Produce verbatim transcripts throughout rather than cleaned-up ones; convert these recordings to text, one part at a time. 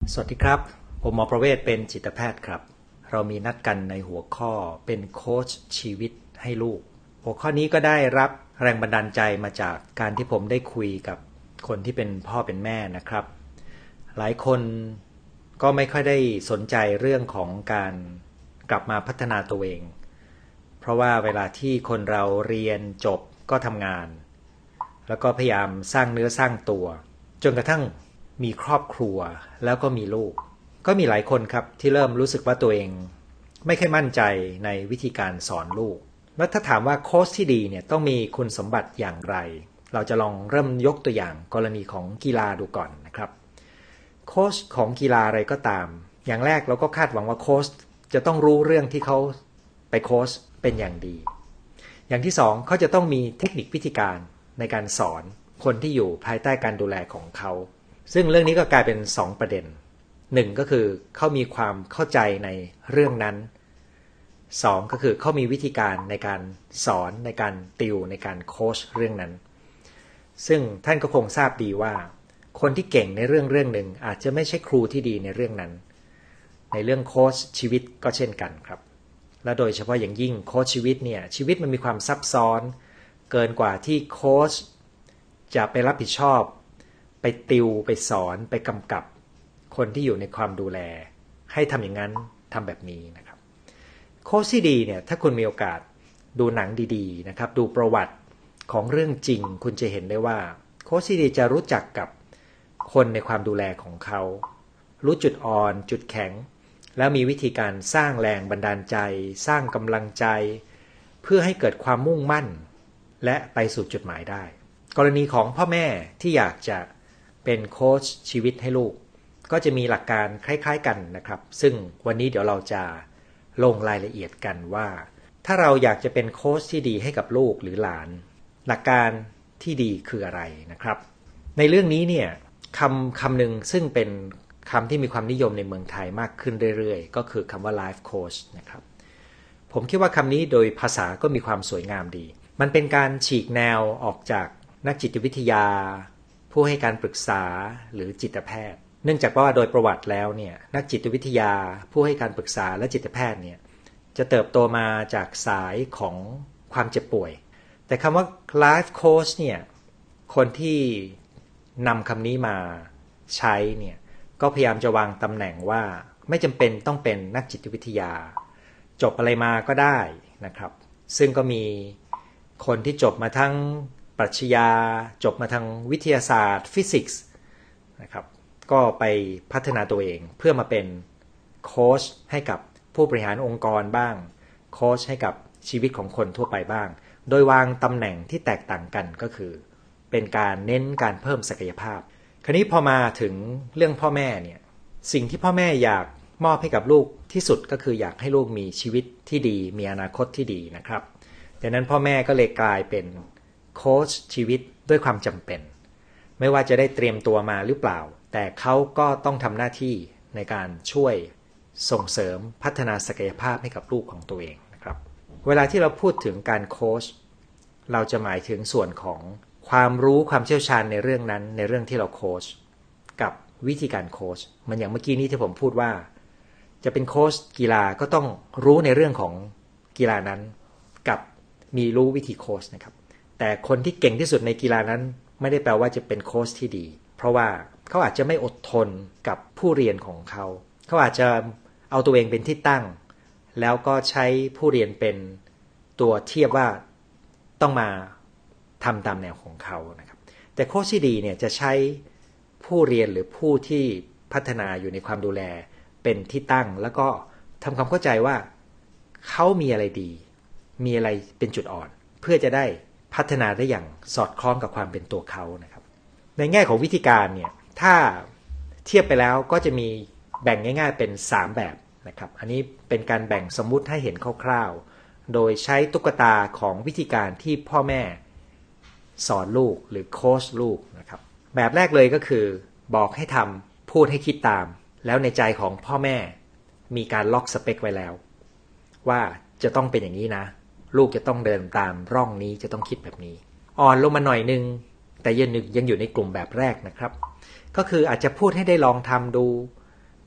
สวัสดีครับผมหมอประเวศเป็นจิตแพทย์ครับเรามีนัดกันในหัวข้อเป็นโค้ชชีวิตให้ลูกหัวข้อนี้ก็ได้รับแรงบันดาลใจมาจากการที่ผมได้คุยกับคนที่เป็นพ่อเป็นแม่นะครับหลายคนก็ไม่ค่อยได้สนใจเรื่องของการกลับมาพัฒนาตัวเองเพราะว่าเวลาที่คนเราเรียนจบก็ทำงานแล้วก็พยายามสร้างเนื้อสร้างตัวจนกระทั่งมีครอบครัวแล้วก็มีลูกก็มีหลายคนครับที่เริ่มรู้สึกว่าตัวเองไม่ค่อยมั่นใจในวิธีการสอนลูกแล้วถ้าถามว่าโค้ชที่ดีเนี่ยต้องมีคุณสมบัติอย่างไรเราจะลองเริ่มยกตัวอย่างกรณีของกีฬาดูก่อนนะครับโค้ชของกีฬาอะไรก็ตามอย่างแรกเราก็คาดหวังว่าโค้ชจะต้องรู้เรื่องที่เขาไปโค้ชเป็นอย่างดีอย่างที่สองเขาจะต้องมีเทคนิควิธีการในการสอนคนที่อยู่ภายใต้การดูแลของเขาซึ่งเรื่องนี้ก็กลายเป็นสองประเด็นหนึ่งก็คือเขามีความเข้าใจในเรื่องนั้นสองก็คือเขามีวิธีการในการสอนในการติวในการโค้ชเรื่องนั้นซึ่งท่านก็คงทราบดีว่าคนที่เก่งในเรื่องเรื่องหนึ่งอาจจะไม่ใช่ครูที่ดีในเรื่องนั้นในเรื่องโค้ชชีวิตก็เช่นกันครับและโดยเฉพาะอย่างยิ่งโค้ชชีวิตเนี่ยชีวิตมันมีความซับซ้อนเกินกว่าที่โค้ชจะไปรับผิดชอบไปติวไปสอนไปกำกับคนที่อยู่ในความดูแลให้ทำอย่างนั้นทำแบบนี้นะครับโค้ชที่ดีเนี่ยถ้าคุณมีโอกาสดูหนังดีๆนะครับดูประวัติของเรื่องจริงคุณจะเห็นได้ว่าโค้ชที่ดีจะรู้จักกับคนในความดูแลของเขารู้จุดอ่อนจุดแข็งแล้วมีวิธีการสร้างแรงบันดาลใจสร้างกำลังใจเพื่อให้เกิดความมุ่งมั่นและไปสู่จุดหมายได้กรณีของพ่อแม่ที่อยากจะเป็นโค้ชชีวิตให้ลูกก็จะมีหลักการคล้ายๆกันนะครับซึ่งวันนี้เดี๋ยวเราจะลงรายละเอียดกันว่าถ้าเราอยากจะเป็นโค้ชที่ดีให้กับลูกหรือหลานหลักการที่ดีคืออะไรนะครับในเรื่องนี้เนี่ยคำคำหนึ่งซึ่งเป็นคำที่มีความนิยมในเมืองไทยมากขึ้นเรื่อยๆก็คือคำว่า life coach นะครับผมคิดว่าคำนี้โดยภาษาก็มีความสวยงามดีมันเป็นการฉีกแนวออกจากนักจิตวิทยาผู้ให้การปรึกษาหรือจิตแพทย์เนื่องจากว่าโดยประวัติแล้วเนี่ยนักจิตวิทยาผู้ให้การปรึกษาและจิตแพทย์เนี่ยจะเติบโตมาจากสายของความเจ็บป่วยแต่คำว่า life coach เนี่ยคนที่นำคำนี้มาใช้เนี่ยก็พยายามจะวางตำแหน่งว่าไม่จำเป็นต้องเป็นนักจิตวิทยาจบอะไรมาก็ได้นะครับซึ่งก็มีคนที่จบมาทั้งปรัชญาจบมาทางวิทยาศาสตร์ฟิสิกส์นะครับก็ไปพัฒนาตัวเองเพื่อมาเป็นโค้ชให้กับผู้บริหารองค์กรบ้างโค้ชให้กับชีวิตของคนทั่วไปบ้างโดยวางตำแหน่งที่แตกต่างกันก็คือเป็นการเน้นการเพิ่มศักยภาพคราวนี้พอมาถึงเรื่องพ่อแม่เนี่ยสิ่งที่พ่อแม่อยากมอบให้กับลูกที่สุดก็คืออยากให้ลูกมีชีวิตที่ดีมีอนาคตที่ดีนะครับดังนั้นพ่อแม่ก็เลยกลายเป็นโค้ชชีวิตด้วยความจำเป็นไม่ว่าจะได้เตรียมตัวมาหรือเปล่าแต่เขาก็ต้องทำหน้าที่ในการช่วยส่งเสริมพัฒนาศักยภาพให้กับลูกของตัวเองนะครับเวลาที่เราพูดถึงการโค้ชเราจะหมายถึงส่วนของความรู้ความเชี่ยวชาญในเรื่องนั้นในเรื่องที่เราโค้ชกับวิธีการโค้ชมันอย่างเมื่อกี้นี้ที่ผมพูดว่าจะเป็นโค้ชกีฬาก็ต้องรู้ในเรื่องของกีฬานั้นกับมีรู้วิธีโค้ชนะครับแต่คนที่เก่งที่สุดในกีฬานั้นไม่ได้แปลว่าจะเป็นโค้ชที่ดีเพราะว่าเขาอาจจะไม่อดทนกับผู้เรียนของเขาเขาอาจจะเอาตัวเองเป็นที่ตั้งแล้วก็ใช้ผู้เรียนเป็นตัวเทียบว่าต้องมาทำตามแนวของเขานะครับแต่โค้ชที่ดีเนี่ยจะใช้ผู้เรียนหรือผู้ที่พัฒนาอยู่ในความดูแลเป็นที่ตั้งแล้วก็ทำความเข้าใจว่าเขามีอะไรดีมีอะไรเป็นจุดอ่อนเพื่อจะได้พัฒนาได้อย่างสอดคล้องกับความเป็นตัวเขานะครับในแง่ของวิธีการเนี่ยถ้าเทียบไปแล้วก็จะมีแบ่งง่ายๆเป็นสามแบบนะครับอันนี้เป็นการแบ่งสมมุติให้เห็นคร่าวๆโดยใช้ตุ๊กตาของวิธีการที่พ่อแม่สอนลูกหรือโค้ชลูกนะครับแบบแรกเลยก็คือบอกให้ทำพูดให้คิดตามแล้วในใจของพ่อแม่มีการล็อกสเปคไว้แล้วว่าจะต้องเป็นอย่างนี้นะลูกจะต้องเดินตามร่องนี้จะต้องคิดแบบนี้อ่อนลงมาหน่อยนึงแต่ยังยังอยู่ในกลุ่มแบบแรกนะครับก็คืออาจจะพูดให้ได้ลองทำดู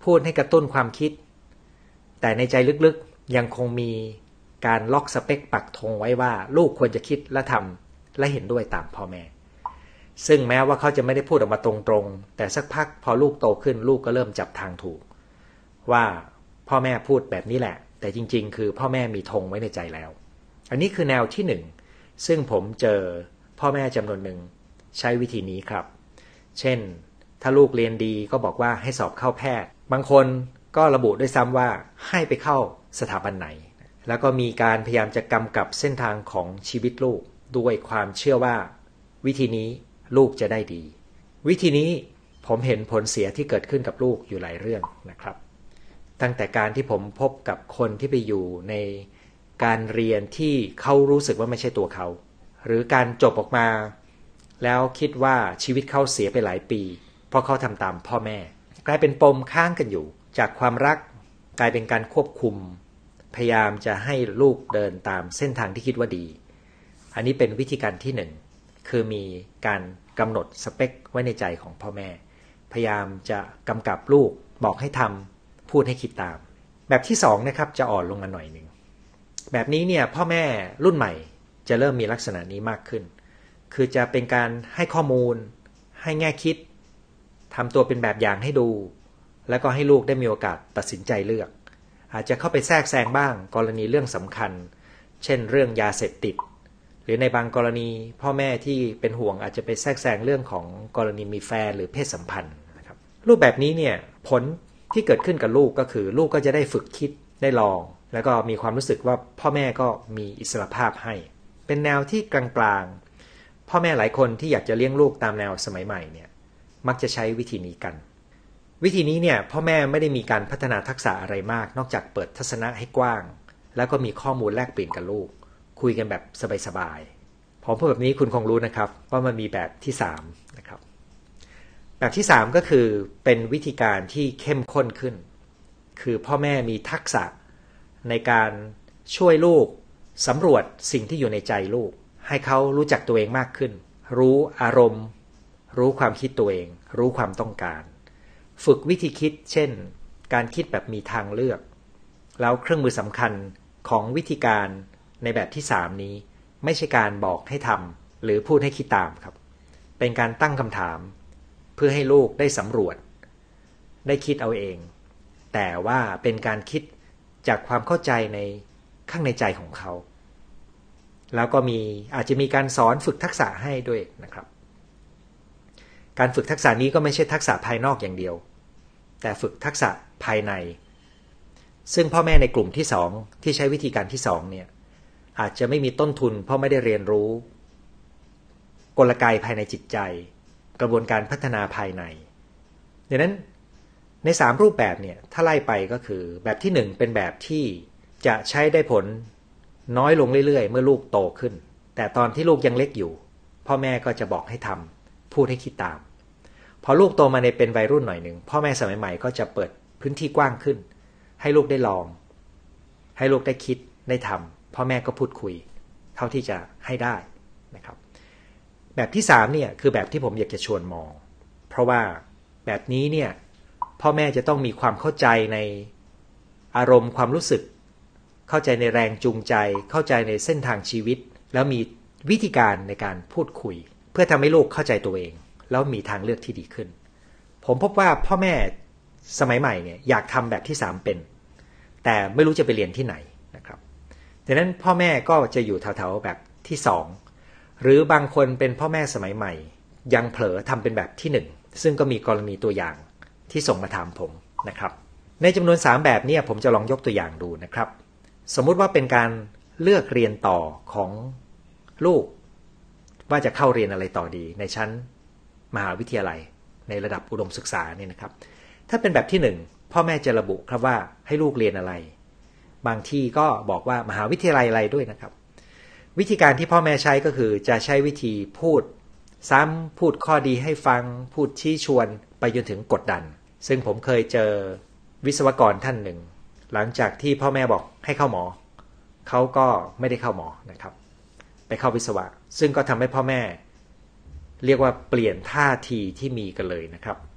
พูดให้กระตุ้นความคิดแต่ในใจลึกๆยังคงมีการล็อกสเปคปักธงไว้ว่าลูกควรจะคิดและทำและเห็นด้วยตามพ่อแม่ซึ่งแม้ว่าเขาจะไม่ได้พูดออกมาตรงๆแต่สักพักพอลูกโตขึ้นลูกก็เริ่มจับทางถูกว่าพ่อแม่พูดแบบนี้แหละแต่จริงๆคือพ่อแม่มีธงไว้ในใจแล้วอันนี้คือแนวที่หนึ่งซึ่งผมเจอพ่อแม่จำนวนหนึ่งใช้วิธีนี้ครับเช่นถ้าลูกเรียนดีก็บอกว่าให้สอบเข้าแพทย์บางคนก็ระบุด้วยซ้ำว่าให้ไปเข้าสถาบันไหนแล้วก็มีการพยายามจะกำกับเส้นทางของชีวิตลูกด้วยความเชื่อว่าวิธีนี้ลูกจะได้ดีวิธีนี้ผมเห็นผลเสียที่เกิดขึ้นกับลูกอยู่หลายเรื่องนะครับตั้งแต่การที่ผมพบกับคนที่ไปอยู่ในการเรียนที่เขารู้สึกว่าไม่ใช่ตัวเขาหรือการจบออกมาแล้วคิดว่าชีวิตเขาเสียไปหลายปีเพราะเขาทำตามพ่อแม่กลายเป็นปมค้างกันอยู่จากความรักกลายเป็นการควบคุมพยายามจะให้ลูกเดินตามเส้นทางที่คิดว่าดีอันนี้เป็นวิธีการที่หนึ่งคือมีการกำหนดสเปคไว้ในใจของพ่อแม่พยายามจะกำกับลูกบอกให้ทำพูดให้คิดตามแบบที่สองนะครับจะอ่อนลงมาหน่อยหนึ่งแบบนี้เนี่ยพ่อแม่รุ่นใหม่จะเริ่มมีลักษณะนี้มากขึ้นคือจะเป็นการให้ข้อมูลให้แง่คิดทำตัวเป็นแบบอย่างให้ดูแล้วก็ให้ลูกได้มีโอกาสตัดสินใจเลือกอาจจะเข้าไปแทรกแซงบ้างกรณีเรื่องสำคัญเช่นเรื่องยาเสพติดหรือในบางกรณีพ่อแม่ที่เป็นห่วงอาจจะไปแทรกแซงเรื่องของกรณีมีแฟนหรือเพศสัมพันธ์นะครับรูปแบบนี้เนี่ยผลที่เกิดขึ้นกับลูกก็คือลูกก็จะได้ฝึกคิดได้ลองแล้วก็มีความรู้สึกว่าพ่อแม่ก็มีอิสรภาพให้เป็นแนวที่กลางๆพ่อแม่หลายคนที่อยากจะเลี้ยงลูกตามแนวสมัยใหม่เนี่ยมักจะใช้วิธีนี้กันวิธีนี้เนี่ยพ่อแม่ไม่ได้มีการพัฒนาทักษะอะไรมากนอกจากเปิดทัศนะให้กว้างแล้วก็มีข้อมูลแลกเปลี่ยนกับลูกคุยกันแบบสบายๆพอพูดแบบนี้คุณคงรู้นะครับว่ามันมีแบบที่สามนะครับแบบที่สามก็คือเป็นวิธีการที่เข้มข้นขึ้นคือพ่อแม่มีทักษะในการช่วยลูกสำรวจสิ่งที่อยู่ในใจลูกให้เขารู้จักตัวเองมากขึ้นรู้อารมณ์รู้ความคิดตัวเองรู้ความต้องการฝึกวิธีคิดเช่นการคิดแบบมีทางเลือกแล้วเครื่องมือสำคัญของวิธีการในแบบที่สามนี้ไม่ใช่การบอกให้ทำหรือพูดให้คิดตามครับเป็นการตั้งคำถามเพื่อให้ลูกได้สำรวจได้คิดเอาเองแต่ว่าเป็นการคิดจากความเข้าใจในข้างในใจของเขาแล้วก็มีอาจจะมีการสอนฝึกทักษะให้ด้วยนะครับการฝึกทักษะนี้ก็ไม่ใช่ทักษะภายนอกอย่างเดียวแต่ฝึกทักษะภายในซึ่งพ่อแม่ในกลุ่มที่สองที่ใช้วิธีการที่สองเนี่ยอาจจะไม่มีต้นทุนเพราะไม่ได้เรียนรู้กลไกภายในจิตใจกระบวนการพัฒนาภายในดังนั้นในสามรูปแบบเนี่ยถ้าไล่ไปก็คือแบบที่หนึ่งเป็นแบบที่จะใช้ได้ผลน้อยลงเรื่อยๆเมื่อลูกโตขึ้นแต่ตอนที่ลูกยังเล็กอยู่พ่อแม่ก็จะบอกให้ทำพูดให้คิดตามพอลูกโตมาในเป็นวัยรุ่นหน่อยหนึ่งพ่อแม่สมัยใหม่ก็จะเปิดพื้นที่กว้างขึ้นให้ลูกได้ลองให้ลูกได้คิดได้ทำพ่อแม่ก็พูดคุยเท่าที่จะให้ได้นะครับแบบที่สามเนี่ยคือแบบที่ผมอยากจะชวนมองเพราะว่าแบบนี้เนี่ยพ่อแม่จะต้องมีความเข้าใจในอารมณ์ความรู้สึกเข้าใจในแรงจูงใจเข้าใจในเส้นทางชีวิตแล้วมีวิธีการในการพูดคุยเพื่อทำให้ลูกเข้าใจตัวเองแล้วมีทางเลือกที่ดีขึ้นผมพบว่าพ่อแม่สมัยใหม่เนี่ยอยากทำแบบที่สามเป็นแต่ไม่รู้จะไปเรียนที่ไหนนะครับดังนั้นพ่อแม่ก็จะอยู่แถวๆแบบที่สองหรือบางคนเป็นพ่อแม่สมัยใหม่ยังเผลอทำเป็นแบบที่หนึ่งซึ่งก็มีกรณีตัวอย่างที่ส่งมาถามผมนะครับในจำนวนสามแบบนี้ผมจะลองยกตัวอย่างดูนะครับสมมุติว่าเป็นการเลือกเรียนต่อของลูกว่าจะเข้าเรียนอะไรต่อดีในชั้นมหาวิทยาลัยในระดับอุดมศึกษาเนี่ยนะครับถ้าเป็นแบบที่หนึ่งพ่อแม่จะระบุครับว่าให้ลูกเรียนอะไรบางที่ก็บอกว่ามหาวิทยาลัยอะไรด้วยนะครับวิธีการที่พ่อแม่ใช้ก็คือจะใช้วิธีพูดซ้ำพูดข้อดีให้ฟังพูดชี้ชวนไปจนถึงกดดันซึ่งผมเคยเจอวิศวกรท่านหนึ่งหลังจากที่พ่อแม่บอกให้เข้าหมอเขาก็ไม่ได้เข้าหมอนะครับไปเข้าวิศวะซึ่งก็ทำให้พ่อแม่เรียกว่าเปลี่ยนท่าทีที่มีกันเลยนะครับ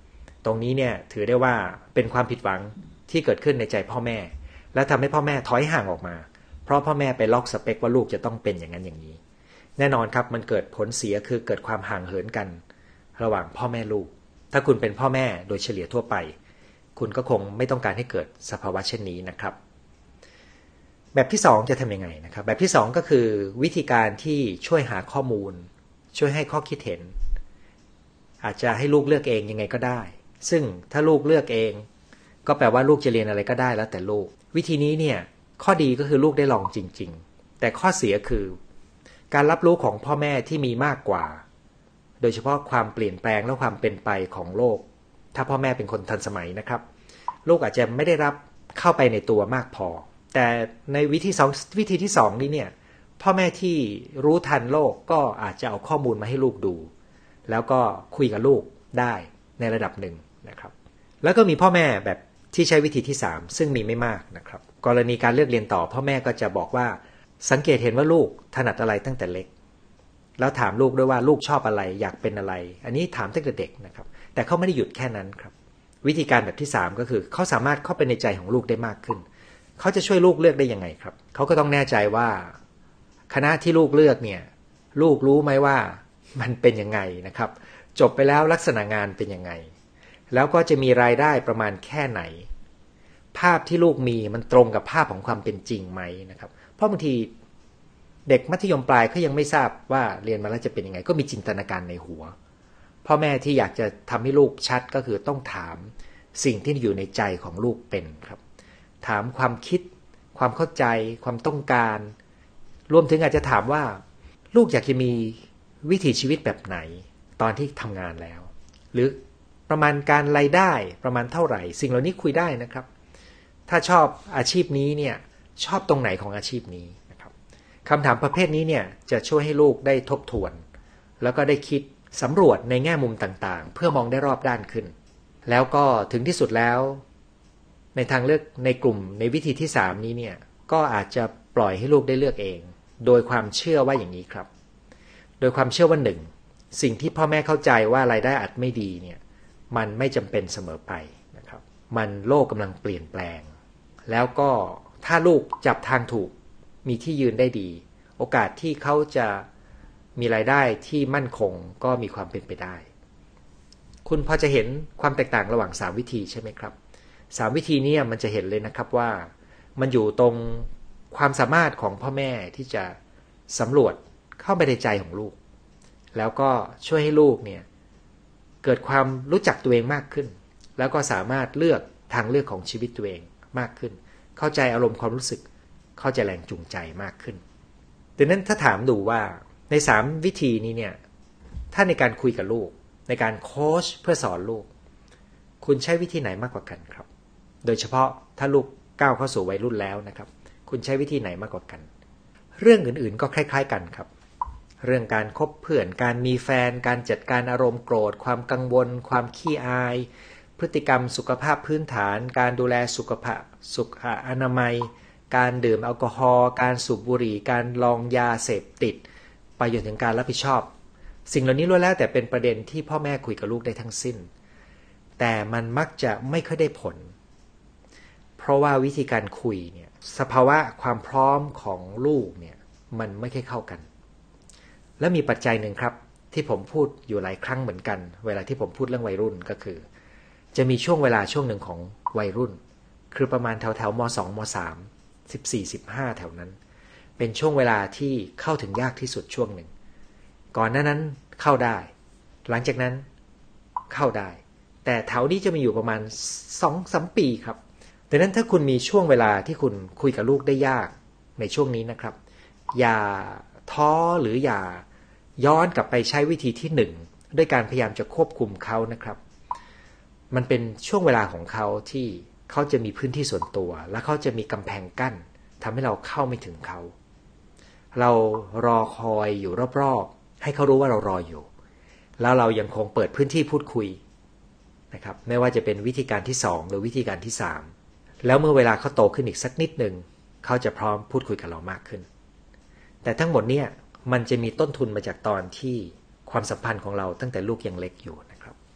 ตรงนี้เนี่ยถือได้ว่าเป็นความผิดหวังที่เกิดขึ้นในใจพ่อแม่และทำให้พ่อแม่ถอยห่างออกมาเพราะพ่อแม่ไปล็อกสเปคว่าลูกจะต้องเป็นอย่างนั้นอย่างนี้แน่นอนครับมันเกิดผลเสียคือเกิดความห่างเหินกันระหว่างพ่อแม่ลูกถ้าคุณเป็นพ่อแม่โดยเฉลี่ยทั่วไปคุณก็คงไม่ต้องการให้เกิดสภาวะเช่นนี้นะครับแบบที่สองจะทำยังไงนะครับแบบที่สองก็คือวิธีการที่ช่วยหาข้อมูลช่วยให้ข้อคิดเห็นอาจจะให้ลูกเลือกเองยังไงก็ได้ซึ่งถ้าลูกเลือกเองก็แปลว่าลูกจะเรียนอะไรก็ได้แล้วแต่ลูกวิธีนี้เนี่ยข้อดีก็คือลูกได้ลองจริงๆแต่ข้อเสียคือการรับรู้ของพ่อแม่ที่มีมากกว่าโดยเฉพาะความเปลี่ยนแปลงและความเป็นไปของโลกถ้าพ่อแม่เป็นคนทันสมัยนะครับลูกอาจจะไม่ได้รับเข้าไปในตัวมากพอแต่ในวิธีสองวิธีที่สองนี้เนี่ยพ่อแม่ที่รู้ทันโลกก็อาจจะเอาข้อมูลมาให้ลูกดูแล้วก็คุยกับลูกได้ในระดับหนึ่งนะครับแล้วก็มีพ่อแม่แบบที่ใช้วิธีที่สามซึ่งมีไม่มากนะครับกรณีการเลือกเรียนต่อพ่อแม่ก็จะบอกว่าสังเกตเห็นว่าลูกถนัดอะไรตั้งแต่เล็กแล้วถามลูกด้วยว่าลูกชอบอะไรอยากเป็นอะไรอันนี้ถามตั้งแต่เด็กนะครับแต่เขาไม่ได้หยุดแค่นั้นครับวิธีการแบบที่สามก็คือเขาสามารถเข้าไปในใจของลูกได้มากขึ้นเขาจะช่วยลูกเลือกได้ยังไงครับเขาก็ต้องแน่ใจว่าคณะที่ลูกเลือกเนี่ยลูกรู้ไหมว่ามันเป็นยังไงนะครับจบไปแล้วลักษณะงานเป็นยังไงแล้วก็จะมีรายได้ประมาณแค่ไหนภาพที่ลูกมีมันตรงกับภาพของความเป็นจริงไหมนะครับเพราะบางทีเด็กมัธยมปลายเขายังไม่ทราบว่าเรียนมาแล้วจะเป็นยังไงก็มีจินตนาการในหัวพ่อแม่ที่อยากจะทำให้ลูกชัดก็คือต้องถามสิ่งที่อยู่ในใจของลูกเป็นครับถามความคิดความเข้าใจความต้องการรวมถึงอาจจะถามว่าลูกอยากจะมีวิถีชีวิตแบบไหนตอนที่ทำงานแล้วหรือประมาณการรายได้ประมาณเท่าไหร่สิ่งเหล่านี้คุยได้นะครับถ้าชอบอาชีพนี้เนี่ยชอบตรงไหนของอาชีพนี้นะครับคำถามประเภทนี้เนี่ยจะช่วยให้ลูกได้ทบทวนแล้วก็ได้คิดสำรวจในแง่มุมต่างๆเพื่อมองได้รอบด้านขึ้นแล้วก็ถึงที่สุดแล้วในทางเลือกในกลุ่มในวิธีที่สามนี้เนี่ยก็อาจจะปล่อยให้ลูกได้เลือกเองโดยความเชื่อว่าอย่างนี้ครับโดยความเชื่อว่าหนึ่งสิ่งที่พ่อแม่เข้าใจว่ารายได้อาจไม่ดีเนี่ยมันไม่จำเป็นเสมอไปนะครับมันโลกกำลังเปลี่ยนแปลงแล้วก็ถ้าลูกจับทางถูกมีที่ยืนได้ดีโอกาสที่เขาจะมีรายได้ที่มั่นคงก็มีความเป็นไปได้คุณพอจะเห็นความแตกต่างระหว่างสามวิธีใช่ไหมครับสามวิธีนี้มันจะเห็นเลยนะครับว่ามันอยู่ตรงความสามารถของพ่อแม่ที่จะสำรวจเข้าไปในใจของลูกแล้วก็ช่วยให้ลูกเนี่ยเกิดความรู้จักตัวเองมากขึ้นแล้วก็สามารถเลือกทางเลือกของชีวิตตัวเองมากขึ้นเข้าใจอารมณ์ความรู้สึกเข้าใจแรงจูงใจมากขึ้นดังนั้นถ้าถามดูว่าในสามวิธีนี้เนี่ยถ้าในการคุยกับลูกในการโค้ชเพื่อสอนลูกคุณใช้วิธีไหนมากกว่ากันครับโดยเฉพาะถ้าลูกก้าวเข้าสู่วัยรุ่นแล้วนะครับคุณใช้วิธีไหนมากกว่ากันเรื่องอื่นๆก็คล้ายๆกันครับเรื่องการคบเพื่อนการมีแฟนการจัดการอารมณ์โกรธความกังวลความขี้อายพฤติกรรมสุขภาพพื้นฐานการดูแลสุขภาพสุขอนามัยการดื่มแอลกอฮอล์การสูบบุหรี่การลองยาเสพติดไปจนถึงการรับผิดชอบสิ่งเหล่านี้ล้วนแล้วแต่เป็นประเด็นที่พ่อแม่คุยกับลูกได้ทั้งสิ้นแต่มันมักจะไม่ค่อยได้ผลเพราะว่าวิธีการคุยเนี่ยสภาวะความพร้อมของลูกเนี่ยมันไม่ค่อยเข้ากันและมีปัจจัยหนึ่งครับที่ผมพูดอยู่หลายครั้งเหมือนกันเวลาที่ผมพูดเรื่องวัยรุ่นก็คือจะมีช่วงเวลาช่วงหนึ่งของวัยรุ่นคือประมาณแถวแถวมสองมสาม สิบสี่ สิบห้าแถวนั้นเป็นช่วงเวลาที่เข้าถึงยากที่สุดช่วงหนึ่งก่อนหน้านั้นเข้าได้หลังจากนั้นเข้าได้แต่แถวนี้จะมีอยู่ประมาณ สองถึงสาม ปีครับดังนั้นถ้าคุณมีช่วงเวลาที่คุณคุยกับลูกได้ยากในช่วงนี้นะครับอย่าท้อหรืออย่าย้อนกลับไปใช้วิธีที่หนึ่งด้วยการพยายามจะควบคุมเขานะครับมันเป็นช่วงเวลาของเขาที่เขาจะมีพื้นที่ส่วนตัวและเขาจะมีกำแพงกั้นทำให้เราเข้าไม่ถึงเขาเรารอคอยอยู่รอบๆให้เขารู้ว่าเรารออยู่แล้วเรายังคงเปิดพื้นที่พูดคุยนะครับไม่ว่าจะเป็นวิธีการที่สองหรือวิธีการที่สามแล้วเมื่อเวลาเขาโตขึ้นอีกสักนิดหนึ่งเขาจะพร้อมพูดคุยกับเรามากขึ้นแต่ทั้งหมดเนี่ยมันจะมีต้นทุนมาจากตอนที่ความสัมพันธ์ของเราตั้งแต่ลูกยังเล็กอยู่นะครับ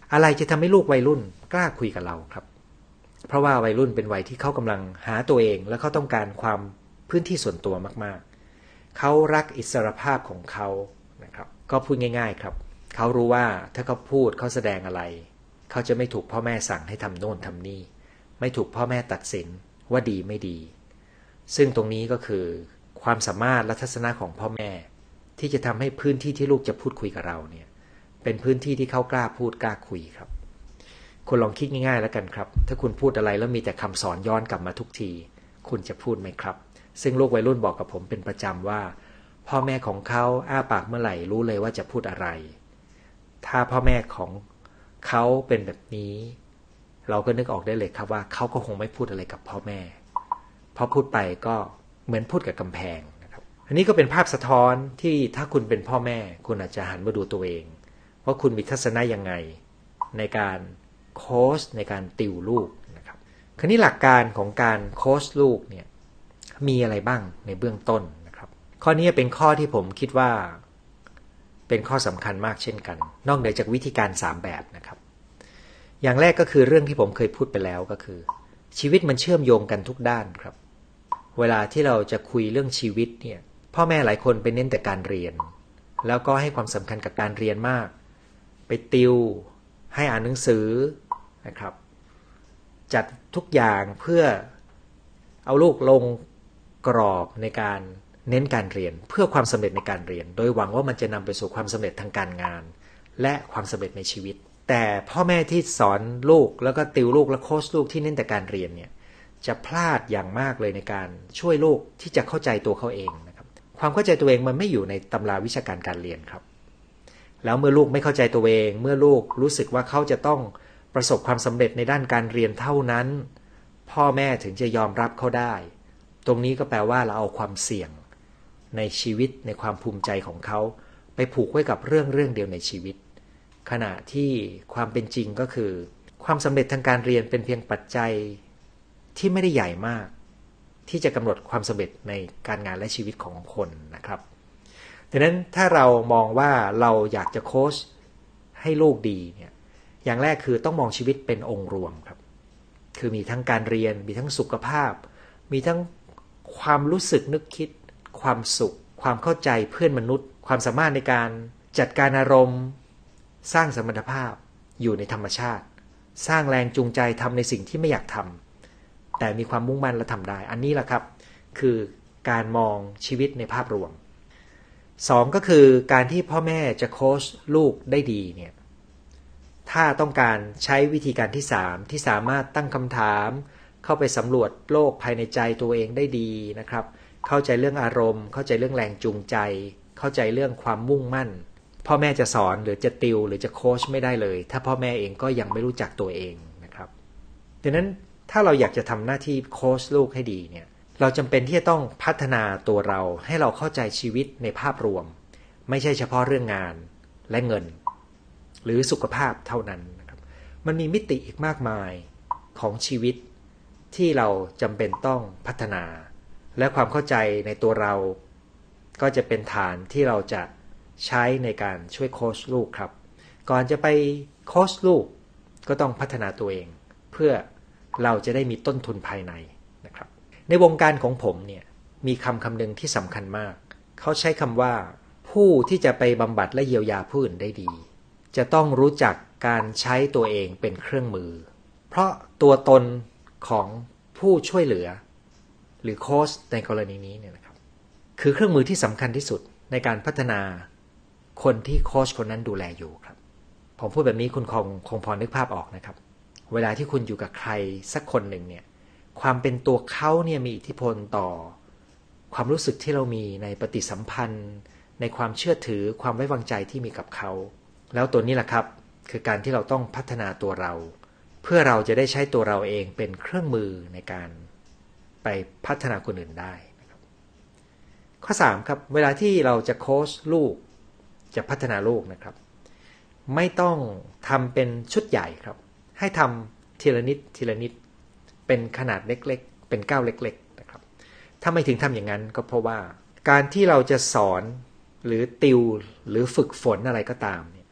อะไรจะทำให้ลูกวัยรุ่นกล้าคุยกับเราครับเพราะว่าวัยรุ่นเป็นวัยที่เขากำลังหาตัวเองและเขาต้องการความพื้นที่ส่วนตัวมากๆเขารักอิสรภาพของเขานะครับก็พูดง่ายๆครับเขารู้ว่าถ้าเขาพูดเขาแสดงอะไรเขาจะไม่ถูกพ่อแม่สั่งให้ทำโน่นทำนี่ไม่ถูกพ่อแม่ตัดสินว่าดีไม่ดีซึ่งตรงนี้ก็คือความสามารถและทัศนะของพ่อแม่ที่จะทำให้พื้นที่ที่ลูกจะพูดคุยกับเราเนี่ยเป็นพื้นที่ที่เขากล้าพูดกล้าคุยครับคุณลองคิดง่ายๆแล้วกันครับถ้าคุณพูดอะไรแล้วมีแต่คำสอนย้อนกลับมาทุกทีคุณจะพูดไหมครับซึ่งลูกวัยรุ่นบอกกับผมเป็นประจำว่าพ่อแม่ของเขาอ้าปากเมื่อไหร่รู้เลยว่าจะพูดอะไรถ้าพ่อแม่ของเขาเป็นแบบนี้เราก็นึกออกได้เลยครับว่าเขาก็คงไม่พูดอะไรกับพ่อแม่เพราะพูดไปก็เหมือนพูดกับกำแพงนะครับอันนี้ก็เป็นภาพสะท้อนที่ถ้าคุณเป็นพ่อแม่คุณอาจจะหันมาดูตัวเองว่าคุณมีทัศนะยังไงในการโค้ชในการติวลูกนะครับคราวนี้หลักการของการโค้ชลูกเนี่ยมีอะไรบ้างในเบื้องต้นนะครับข้อนี้เป็นข้อที่ผมคิดว่าเป็นข้อสำคัญมากเช่นกันนอกเหนือจากวิธีการสามแบบนะครับอย่างแรกก็คือเรื่องที่ผมเคยพูดไปแล้วก็คือชีวิตมันเชื่อมโยงกันทุกด้านครับเวลาที่เราจะคุยเรื่องชีวิตเนี่ยพ่อแม่หลายคนไปเน้นแต่การเรียนแล้วก็ให้ความสำคัญกับการเรียนมากไปติวให้อ่านหนังสือนะครับจัดทุกอย่างเพื่อเอาลูกลงกรอบในการเน้นการเรียนเพื่อความสำเร็จในการเรียนโดยหวังว่ามันจะนำไปสู่ความสำเร็จทางการงานและความสำเร็จในชีวิตแต่พ่อแม่ที่สอนลูกแล้วก็ติวลูกและโค้ชลูกที่เน้นแต่การเรียนเนี่ยจะพลาดอย่างมากเลยในการช่วยลูกที่จะเข้าใจตัวเขาเองนะครับความเข้าใจตัวเองมันไม่อยู่ในตำราวิชาการการเรียนครับแล้วเมื่อลูกไม่เข้าใจตัวเองเมื่อลูกรู้สึกว่าเขาจะต้องประสบความสำเร็จในด้านการเรียนเท่านั้นพ่อแม่ถึงจะยอมรับเขาได้ตรงนี้ก็แปลว่าเราเอาความเสี่ยงในชีวิตในความภูมิใจของเขาไปผูกไว้กับเรื่องเรื่องเดียวในชีวิตขณะที่ความเป็นจริงก็คือความสำเร็จทางการเรียนเป็นเพียงปัจจัยที่ไม่ได้ใหญ่มากที่จะกำหนดความสำเร็จในการงานและชีวิตของคนนะครับดังนั้นถ้าเรามองว่าเราอยากจะโค้ชให้ลูกดีเนี่ยอย่างแรกคือต้องมองชีวิตเป็นองค์รวมครับคือมีทั้งการเรียนมีทั้งสุขภาพมีทั้งความรู้สึกนึกคิดความสุขความเข้าใจเพื่อนมนุษย์ความสามารถในการจัดการอารมณ์สร้างสมรรถภาพอยู่ในธรรมชาติสร้างแรงจูงใจทำในสิ่งที่ไม่อยากทำแต่มีความมุ่งมั่นและทำได้อันนี้แหละครับคือการมองชีวิตในภาพรวมสองก็คือการที่พ่อแม่จะโค้ชลูกได้ดีเนี่ยถ้าต้องการใช้วิธีการที่สามที่สามารถตั้งคำถามเข้าไปสำรวจโลกภายในใจตัวเองได้ดีนะครับเข้าใจเรื่องอารมณ์เข้าใจเรื่องแรงจูงใจเข้าใจเรื่องความมุ่งมั่นพ่อแม่จะสอนหรือจะติวหรือจะโค้ชไม่ได้เลยถ้าพ่อแม่เองก็ยังไม่รู้จักตัวเองนะครับดังนั้นถ้าเราอยากจะทำหน้าที่โค้ชลูกให้ดีเนี่ยเราจำเป็นที่จะต้องพัฒนาตัวเราให้เราเข้าใจชีวิตในภาพรวมไม่ใช่เฉพาะเรื่องงานและเงินหรือสุขภาพเท่านั้นนะครับมันมีมิติอีกมากมายของชีวิตที่เราจำเป็นต้องพัฒนาและความเข้าใจในตัวเราก็จะเป็นฐานที่เราจะใช้ในการช่วยโค้ชลูกครับก่อนจะไปโค้ชลูกก็ต้องพัฒนาตัวเองเพื่อเราจะได้มีต้นทุนภายในนะครับในวงการของผมเนี่ยมีคำคำหนึ่งที่สำคัญมากเขาใช้คำว่าผู้ที่จะไปบำบัดและเยียวยาผู้อื่นได้ดีจะต้องรู้จักการใช้ตัวเองเป็นเครื่องมือเพราะตัวตนของผู้ช่วยเหลือหรือโค้ชในกรณีนี้เนี่ยนะครับคือเครื่องมือที่สำคัญที่สุดในการพัฒนาคนที่โค้ชคนนั้นดูแลอยู่ครับผมพูดแบบนี้คุณคงคงพอนึกภาพออกนะครับเวลาที่คุณอยู่กับใครสักคนหนึ่งเนี่ยความเป็นตัวเขาเนี่ยมีอิทธิพลต่อความรู้สึกที่เรามีในปฏิสัมพันธ์ในความเชื่อถือความไว้วางใจที่มีกับเขาแล้วตัวนี้แหละครับคือการที่เราต้องพัฒนาตัวเราเพื่อเราจะได้ใช้ตัวเราเองเป็นเครื่องมือในการไปพัฒนาคนอื่นได้นะครับข้อสามครับเวลาที่เราจะโค้ชลูกจะพัฒนาลูกนะครับไม่ต้องทำเป็นชุดใหญ่ครับให้ทำทีละนิดทีละนิดเป็นขนาดเล็กๆเป็นก้าวเล็กๆนะครับถ้าไม่ถึงทำอย่างนั้นก็เพราะว่าการที่เราจะสอนหรือติวหรือฝึกฝนอะไรก็ตามเนี่ย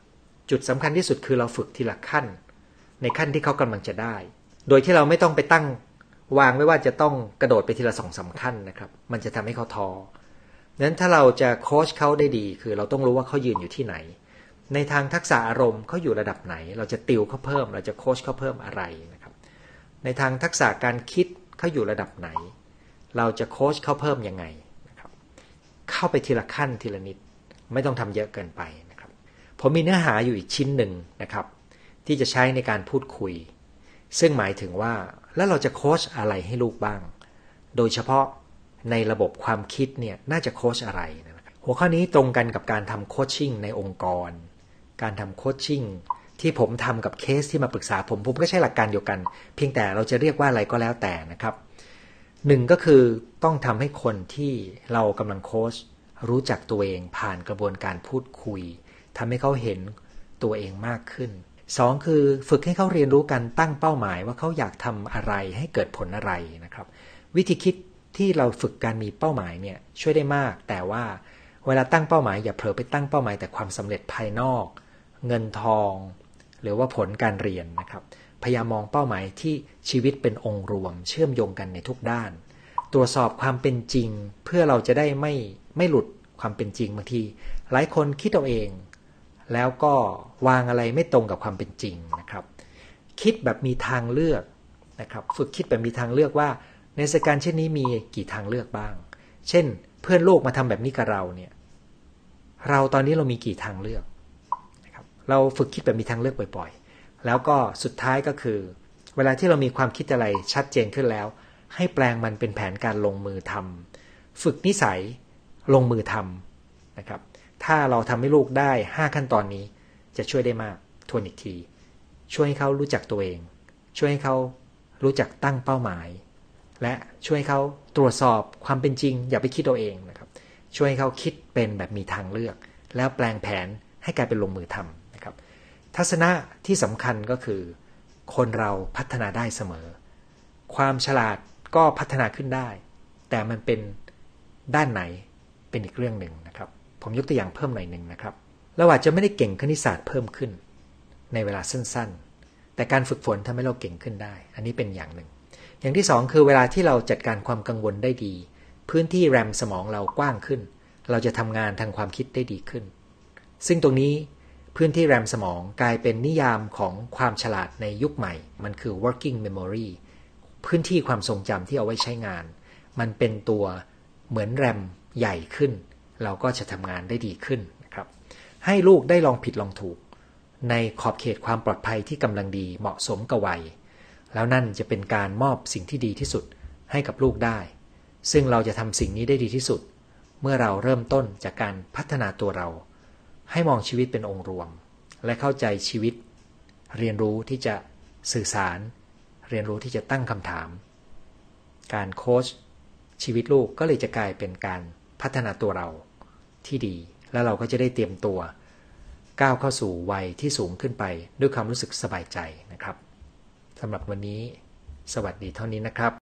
จุดสำคัญที่สุดคือเราฝึกทีละขั้นในขั้นที่เขากำลังจะได้โดยที่เราไม่ต้องไปตั้งวางไว้ว่าจะต้องกระโดดไปทีละสองสามขั้นนะครับมันจะทำให้เขาท้อดังนั้นถ้าเราจะโค้ชเขาได้ดีคือเราต้องรู้ว่าเขายืนอยู่ที่ไหนในทางทักษะอารมณ์เขาอยู่ระดับไหนเราจะติวเขาเพิ่มเราจะโค้ชเขาเพิ่มอะไรนะครับในทางทักษะการคิดเขาอยู่ระดับไหนเราจะโค้ชเขาเพิ่มยังไงนะครับเข้าไปทีละขั้นทีละนิดไม่ต้องทำเยอะเกินไปนะครับผมมีเนื้อหาอยู่อีกชิ้นหนึ่งนะครับที่จะใช้ในการพูดคุยซึ่งหมายถึงว่าแล้วเราจะโค้ชอะไรให้ลูกบ้างโดยเฉพาะในระบบความคิดเนี่ยน่าจะโค้ชอะไรนะครับหัวข้อนี้ตรงกันกับการทำโคชชิ่งในองค์กรการทำโคชชิ่งที่ผมทำกับเคสที่มาปรึกษาผมผมก็ใช้หลักการเดียวกันเพียงแต่เราจะเรียกว่าอะไรก็แล้วแต่นะครับหนึ่งก็คือต้องทำให้คนที่เรากำลังโค้ชรู้จักตัวเองผ่านกระบวนการพูดคุยทำให้เขาเห็นตัวเองมากขึ้นสองคือฝึกให้เขาเรียนรู้การตั้งเป้าหมายว่าเขาอยากทำอะไรให้เกิดผลอะไรนะครับวิธีคิดที่เราฝึกการมีเป้าหมายเนี่ยช่วยได้มากแต่ว่าเวลาตั้งเป้าหมายอย่าเผลอไปตั้งเป้าหมายแต่ความสำเร็จภายนอกเงินทองหรือว่าผลการเรียนนะครับพยายามมองเป้าหมายที่ชีวิตเป็นองค์รวมเชื่อมโยงกันในทุกด้านตรวจสอบความเป็นจริงเพื่อเราจะได้ไม่ไม่หลุดความเป็นจริงบางทีหลายคนคิดเอาเองแล้วก็วางอะไรไม่ตรงกับความเป็นจริงนะครับคิดแบบมีทางเลือกนะครับฝึกคิดแบบมีทางเลือกว่าในสถานการณ์เช่นนี้มีกี่ทางเลือกบ้างเช่นเพื่อนโลกมาทำแบบนี้กับเราเนี่ยเราตอนนี้เรามีกี่ทางเลือกนะครับเราฝึกคิดแบบมีทางเลือกบ่อยๆแล้วก็สุดท้ายก็คือเวลาที่เรามีความคิดอะไรชัดเจนขึ้นแล้วให้แปลงมันเป็นแผนการลงมือทำฝึกนิสัยลงมือทำนะครับถ้าเราทำให้ลูกได้ห้าขั้นตอนนี้จะช่วยได้มากทวนอีกทีช่วยให้เขารู้จักตัวเองช่วยให้เขารู้จักตั้งเป้าหมายและช่วยให้เขาตรวจสอบความเป็นจริงอย่าไปคิดเอาเองนะครับช่วยให้เขาคิดเป็นแบบมีทางเลือกแล้วแปลงแผนให้กลายเป็นลงมือทำนะครับทัศนะที่สำคัญก็คือคนเราพัฒนาได้เสมอความฉลาดก็พัฒนาขึ้นได้แต่มันเป็นด้านไหนเป็นอีกเรื่องหนึ่งนะครับผมยกตัวอย่างเพิ่มหน่อยหนึ่งนะครับเราอาจจะไม่ได้เก่งคณิตศาสตร์เพิ่มขึ้นในเวลาสั้นๆแต่การฝึกฝนทำให้เราเก่งขึ้นได้อันนี้เป็นอย่างหนึ่งอย่างที่สองคือเวลาที่เราจัดการความกังวลได้ดีพื้นที่แรมสมองเรากว้างขึ้นเราจะทำงานทางความคิดได้ดีขึ้นซึ่งตรงนี้พื้นที่แรมสมองกลายเป็นนิยามของความฉลาดในยุคใหม่มันคือ working memory พื้นที่ความทรงจำที่เอาไว้ใช้งานมันเป็นตัวเหมือนแรมใหญ่ขึ้นเราก็จะทำงานได้ดีขึ้นนะครับให้ลูกได้ลองผิดลองถูกในขอบเขตความปลอดภัยที่กำลังดีเหมาะสมกับวัยแล้วนั่นจะเป็นการมอบสิ่งที่ดีที่สุดให้กับลูกได้ซึ่งเราจะทำสิ่งนี้ได้ดีที่สุดเมื่อเราเริ่มต้นจากการพัฒนาตัวเราให้มองชีวิตเป็นองค์รวมและเข้าใจชีวิตเรียนรู้ที่จะสื่อสารเรียนรู้ที่จะตั้งคำถามการโค้ชชีวิตลูกก็เลยจะกลายเป็นการพัฒนาตัวเราที่ดีแล้วเราก็จะได้เตรียมตัวก้าวเข้าสู่วัยที่สูงขึ้นไปด้วยความรู้สึกสบายใจนะครับสำหรับวันนี้สวัสดีเท่านี้นะครับ